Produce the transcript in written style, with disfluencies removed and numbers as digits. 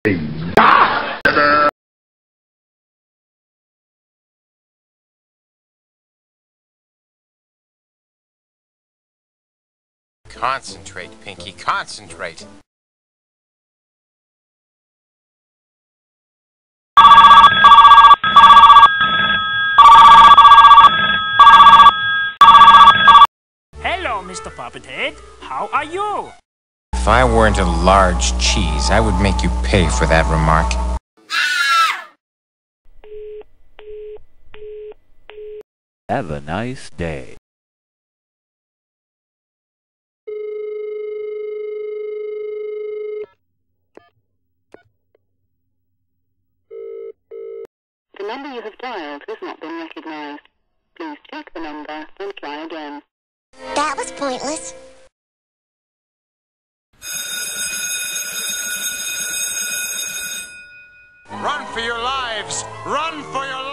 Concentrate, Pinky, concentrate. Hello, Mr. Puppethead. How are you? If I weren't a large cheese, I would make you pay for that remark. Have a nice day. The number you have dialed has not been recognized. Please check the number and try again. That was pointless. Run for your lives! Run for your lives!